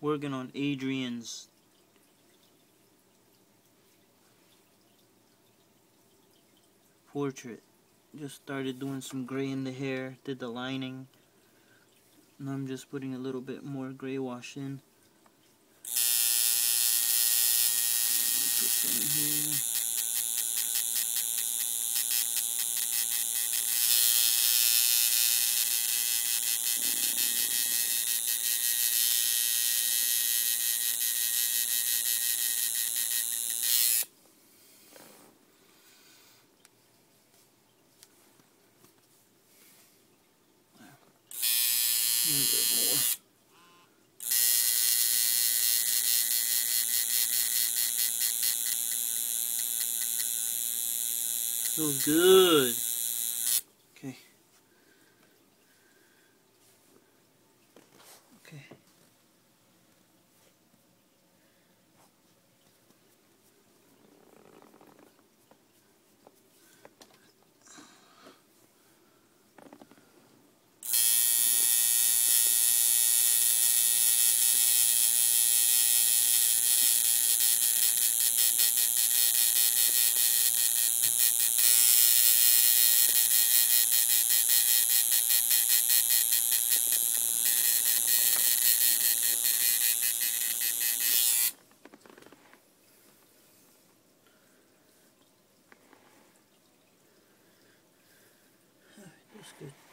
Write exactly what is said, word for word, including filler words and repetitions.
working on Adrian's portrait. Just started doing some gray in the hair, did the lining. Now I'm just putting a little bit more gray wash in. Put some in here. A little bit more. Feels good. Okay. Okay. That's good.